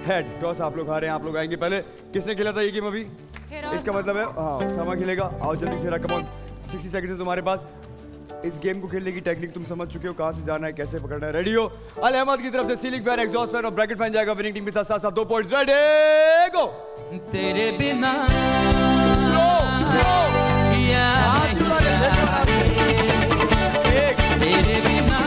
Head. Toss आप लोग हारे हैं, आप लोग आएंगे पहले। किसने खेला था ये गेम अभी? इसका मतलब है हाँ समा खेलेगा। आओ जल्दी से, कम ऑन, 60 सेकंड है तुम्हारे पास। इस गेम को खेलने की टेक्निक तुम समझ चुके हो, कहां से जाना है, कैसे पकड़ना है। रेडी हो? अल अहमद की तरफ से सीलिंग फैन, एग्जॉस्ट फैन और ब्रैकेट फैन जाएगा विनिंग टीम के साथ। साथ 2 पॉइंट्स। रेडी गो। तेरे बिना तेरे बिना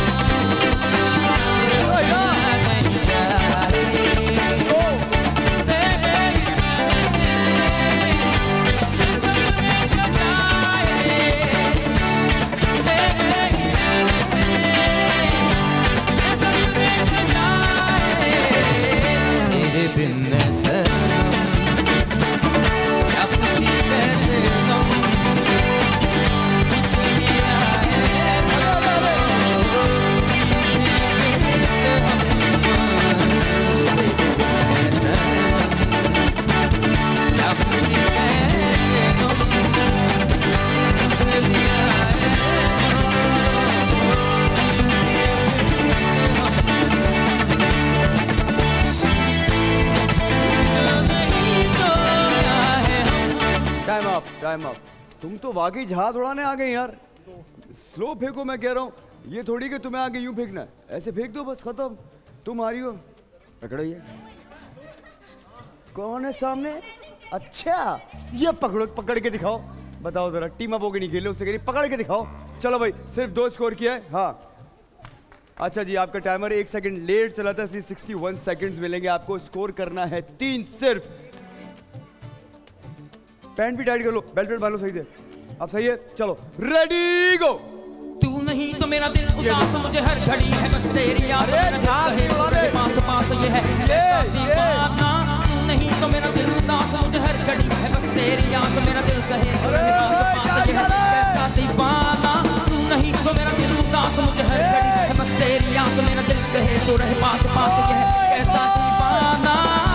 टाइम अप। तुम तो वाकई जहाज उड़ाने आ गए यार। स्लो फेंको, मैं कह रहा हूँ। ये थोड़ी कि तुम्हें आगे यूं फेंकना है, ऐसे फेंक दो बस, खत्म। तुम आ रही हो, पकड़िए। कौन है सामने? अच्छा, ये पकड़ो, पकड़ के दिखाओ। बताओ जरा, टीम अप होके नहीं खेले, उससे कह रही पकड़ के दिखाओ। चलो भाई, सिर्फ 2 स्कोर किया है। हाँ अच्छा जी, आपका टाइमर 1 सेकंड लेट चला था, इसलिए 61 सेकंड्स मिलेंगे आपको। स्कोर करना है 3 सिर्फ। पैंट भी टाइट कर लो, बेल्ट बांध लो सही से। अब सही है, चलो रेडी गो। तू नहीं तो मेरा दिल उदास, मुझे हर घड़ी है बस तेरी याद। पास पास ये है दीवाना। तू नहीं तो मेरा दिल उदास, मुझे हर घड़ी है बस तेरी याद। मेरा दिल कहे पास ये है कैसा दीवाना। तू नहीं तो मेरा दिल उदास, मुझे हर घड़ी है बस तेरी याद। मेरा दिल कहे तो रहे पास पास ये है कैसा दीवाना।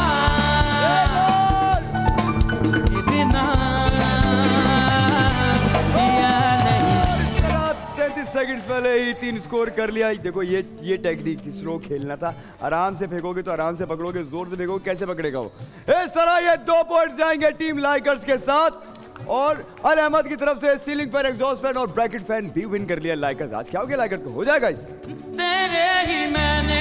33 सेकंड्स पहले ही 3 स्कोर कर लिया। देखो ये टेक्निक थी, स्लो खेलना था। आराम से फेंकोगे तो आराम से पकड़ोगे, जोर से फेंकोगे कैसे पकड़ेगा वो। इस तरह ये 2 पॉइंट्स जाएंगे टीम लाइकर्स के साथ। और अल अहमद की तरफ से सीलिंग फैन, एग्जॉस्ट फैन और ब्रैकेट फैन भी विन कर लिया लाइकर्स। आज क्या हो गया लाइकर्स को? हो जाएगा इस तेरे ही मैंने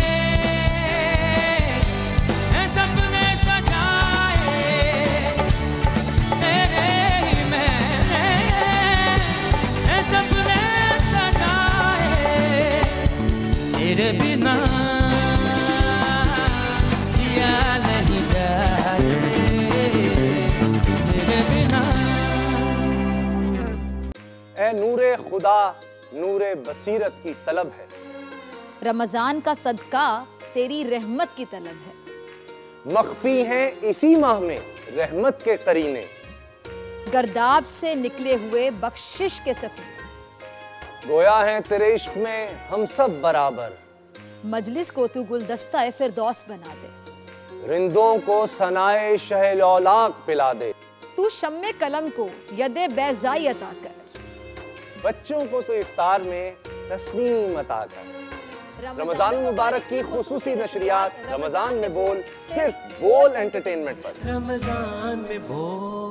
सपने सजाए। तेरे ही मैंने सपने सजाए। तेरे बिना जिया नहीं जाए। तेरे बिना। ए नूरे खुदा, नूरे बसीरत की तलब है। रमजान का सदका तेरी रहमत की तलब है। मख्फी हैं इसी माह में रहमत के करीने। गर्दाब से निकले हुए बख्शिश के सफीने। गोया है तेरे इश्क में हम सब बराबर। मजलिस को तू गुलदस्ता फिरदौस बना दे। रिंदों को सनाए शहलौलाक पिला दे। तू शम्मे कलम को यदे बैज़ाई अता कर। बच्चों को तो इफ्तार में तस्नीम अता कर। रमजान मुबारक की खुसूसी नशरियात रमजान में बोल, सिर्फ बोल एंटरटेनमेंट पर। रमजान में बोल।